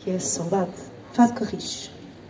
que é Saudade, Fado Carris.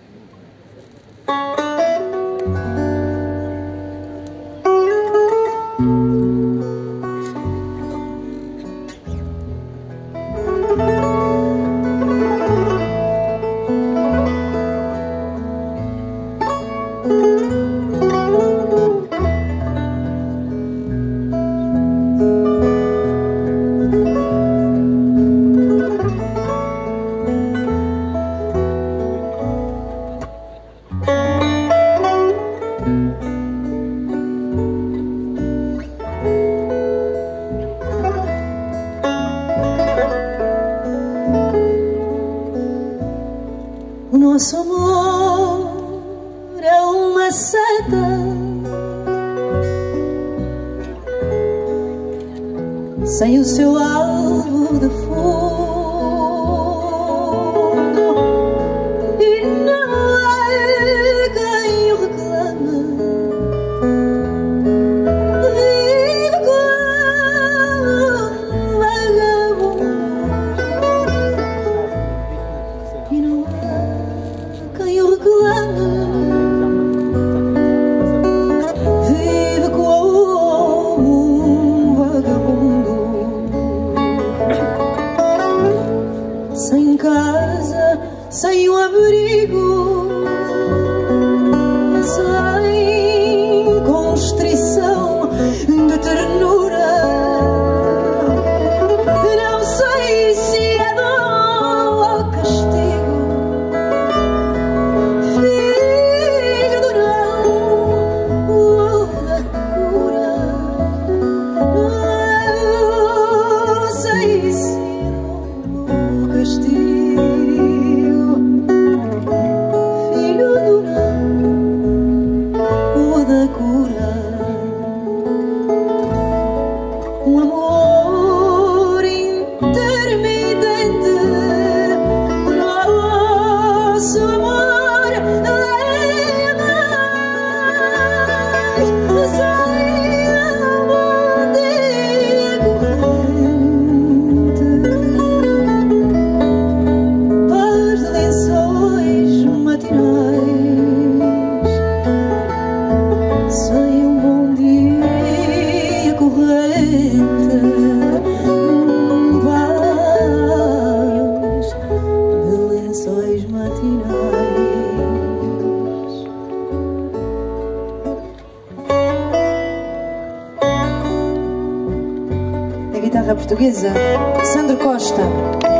O nosso amor é uma seta, sem o seu alvo de fundo, e não há quem o reclame. Vive como um vagabundo, e não há quem o reclame. Vive como um vagabundo, sem casa, sem um abrigo, sem constrição de ternura. Não sei se é dom ou castigo, filho do não ou da cura. Não sei se é dom ou castigo, filho do não ou da cura. Um amor intermitente, o nosso amor é mais sem um dia corrente, paz de lençóis matinais, sem um bom dia corrente, vaios de lençóis matinais. A guitarra portuguesa, Sandro Costa.